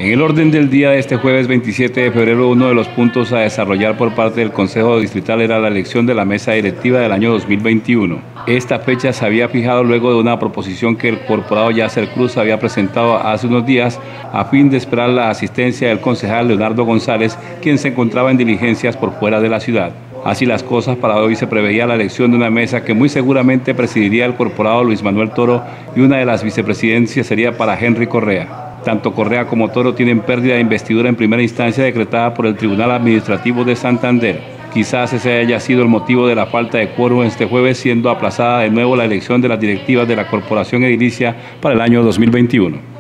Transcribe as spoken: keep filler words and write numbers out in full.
En el orden del día de este jueves veintisiete de febrero, uno de los puntos a desarrollar por parte del Consejo Distrital era la elección de la mesa directiva del año dos mil veintiuno. Esta fecha se había fijado luego de una proposición que el corporado Yasser Cruz había presentado hace unos días a fin de esperar la asistencia del concejal Leonardo González, quien se encontraba en diligencias por fuera de la ciudad. Así las cosas, para hoy se preveía la elección de una mesa que muy seguramente presidiría el corporado Luis Manuel Toro, y una de las vicepresidencias sería para Henry Correa. Tanto Correa como Toro tienen pérdida de investidura en primera instancia decretada por el Tribunal Administrativo de Santander. Quizás ese haya sido el motivo de la falta de quórum este jueves, siendo aplazada de nuevo la elección de las directivas de la Corporación Edilicia para el año dos mil veintiuno.